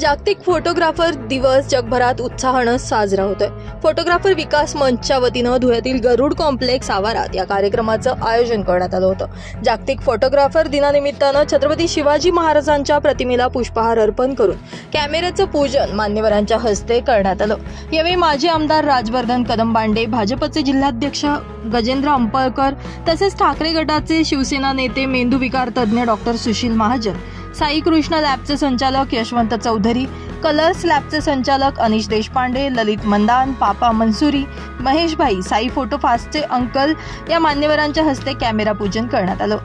जागतिक फोटोग्राफर दिवस जगभरात उत्साहाने साजरा होतोय। फोटोग्राफर विकास मंचच्या वतीने धुळ्यातील गरुड कॉम्प्लेक्स आवारात या कार्यक्रमाचं आयोजन करण्यात आलं होतं। जागतिक फोटोग्राफर दिनानिमित्ताने छत्रपती शिवाजी महाराजांच्या प्रतिमेला पुष्पहार अर्पण करून कॅमेऱ्याचं पूजन मान्यवरांच्या हस्ते करण्यात आलं। यावेळी माजी आमदार राजवर्धन कदमबांडे, भाजपचे जिल्हाध्यक्ष गजेंद्र अंपळकर तसेच ठाकरे गटाचे शिवसेना नेते मेंदूविकार तज्ञ डॉक्टर सुशील महाजन, साई कृष्ण लॅबचे संचालक यशवंत चौधरी, कलर्स लॅबचे संचालक अनिश देशपांडे, ललित मंदान, पापा मंसुरी, महेश भाई, साई फोटो फास्टचे अंकल या मान्यवरांच्या हस्ते कॅमेरा पूजन करण्यात आलं।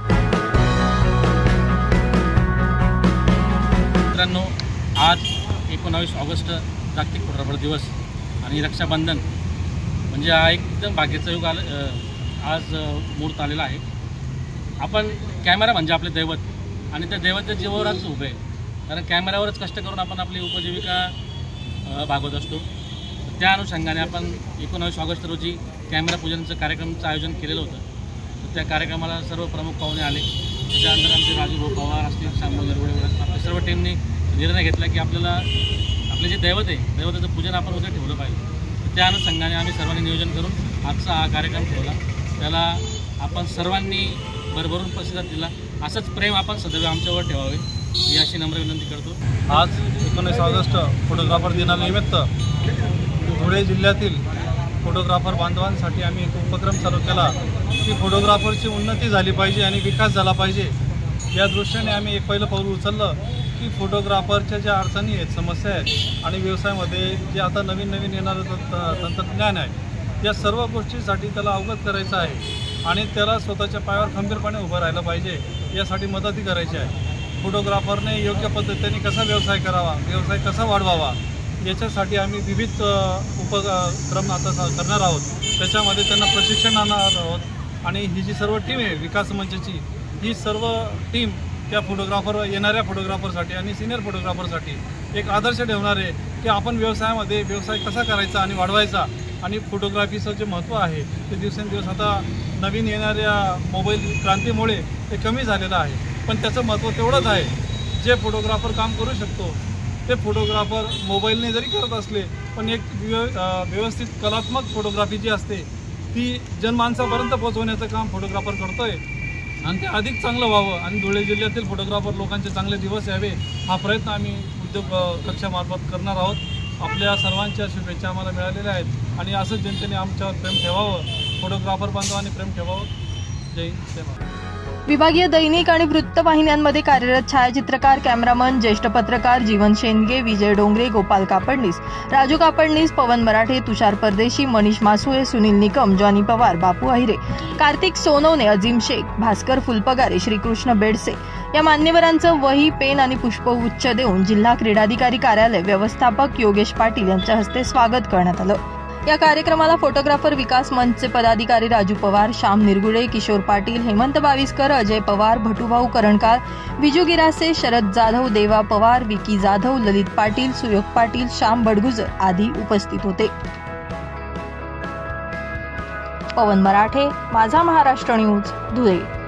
मित्रांनो, आज 19 ऑगस्ट जागतिक फोटोग्राफर दिवस आणि रक्षाबंधन म्हणजे हा एकदम भाग्याचा योग आज मुहूर्त आलेला आहे। आपण कॅमेरा म्हणजे आपले दैवत आणि त्या दैवाच्या जीवावरच उभे आहे, कारण कॅमेऱ्यावरच कष्ट करून आपण आपली उपजीविका भागवत असतो। त्या अनुषंगाने आपण 19 ऑगस्ट रोजी कॅमेरा पूजनाचं कार्यक्रमाचं आयोजन केलेलं होतं। तर त्या कार्यक्रमाला सर्व प्रमुख पाहुणे आले। त्याच्यानंतर आमचे राजू पवार असतील, शांबू निरगुडे, आपल्या सर्व टीमने निर्णय घेतला की आपल्याला आपले जे दैवत आहे दैवताचं पूजन आपण उद्या ठेवलं पाहिजे। त्या अनुषंगाने आम्ही सर्वांनी नियोजन करून आजचा हा कार्यक्रम ठेवला। त्याला आपण सर्वांनी भरभरून प्रतिसाद दिला। असंच प्रेम आपण सदैव आमच्यावर ठेवावे ही अशी नम्र विनंती करतो। आज 19 ऑगस्ट फोटोग्राफर दिनानिमित्त धुळे जिल्ह्यातील फोटोग्राफर बांधवांसाठी आम्ही एक उपक्रम चालू केला की फोटोग्राफरची उन्नती झाली पाहिजे आणि विकास झाला पाहिजे। या दृष्टीने आम्ही एक पहिलं पाऊल उचललं की फोटोग्राफरच्या ज्या अडचणी आहेत, समस्या आहेत आणि व्यवसायामध्ये जे आता नवीन येणारं तंत्रज्ञान आहे, या सर्व गोष्टींसाठी त्याला अवगत करायचं आहे आणि त्याला स्वतःच्या पायावर खंबीरपणे उभं राहिलं पाहिजे, यासाठी मदतही करायची आहे। फोटोग्राफरने योग्य पद्धतीने कसा व्यवसाय करावा, व्यवसाय कसा वाढवावा, याच्यासाठी आम्ही विविध उपक्रम आता करणार आहोत। त्याच्यामध्ये त्यांना प्रशिक्षण आणणार आहोत आणि ही जी सर्व टीम आहे विकास मंचची, ही सर्व टीम त्या येणाऱ्या फोटोग्राफरसाठी आणि सिनियर फोटोग्राफरसाठी एक आदर्श ठेवणार आहे की आपण व्यवसाय कसा करायचा आणि वाढवायचा। आणि फोटोग्राफीचं जे महत्त्व आहे ते दिवसेंदिवस आता नवीन येणाऱ्या मोबाईल क्रांतीमुळे ते कमी झालेलं आहे, पण त्याचं महत्त्व तेवढंच आहे। जे फोटोग्राफर काम करू शकतो ते फोटोग्राफर मोबाईलने जरी करत असले, पण एक व्यवस्थित कलात्मक फोटोग्राफी जी असते ती जनमानसापर्यंत पोहोचवण्याचं काम फोटोग्राफर करतोय आणि ते अधिक चांगलं व्हावं आणि धुळे जिल्ह्यातील फोटोग्राफर लोकांचे चांगले दिवस यावे हा प्रयत्न आम्ही उद्योग कक्षामार्फत करणार आहोत। आपल्या सर्वांच्या शुभेच्छा आम्हाला मिळालेल्या आहेत आणि असंच जनतेने आमच्यावर प्रेम ठेवावं, फोटोग्राफर बांधवांनी प्रेम ठेवावं। जय हिंद, जय महाराष्ट्र। विभागीय दैनिक आणि वृत्तवाहिन्यांमध्ये कार्यरत छायाचित्रकार, कॅमेरामन, ज्येष्ठ पत्रकार जीवन शेंडगे, विजय डोंगरे, गोपाल कापडनीस, राजू कापडनीस, पवन मराठे, तुषार परदेशी, मनीष मासुळे, सुनील निकम, जॉनी पवार, बापू अहिरे, कार्तिक सोनवणे, अजीम शेख, भास्कर फुलपगारे, श्रीकृष्ण बेडसे या मान्यवरांचं वही, पेन आणि पुष्पगुच्छ देऊन जिल्हा क्रीडाधिकारी कार्यालय व्यवस्थापक योगेश पाटील यांच्या हस्ते स्वागत करण्यात आलं। या कार्यक्रमाला फोटोग्राफर विकास मंचचे पदाधिकारी राजू पवार, श्याम निरगुडे, किशोर पाटील, हेमंत बाविस्कर, अजय पवार, भटूभाऊ करणकार, विजू गिरासे, शरद जाधव, देवा पवार, विकी जाधव, ललित पाटील, सुयोग पाटील, श्याम बडगुजर आदी उपस्थित होते। पवन मराठे, माझा महाराष्ट्र न्यूज, धुळे।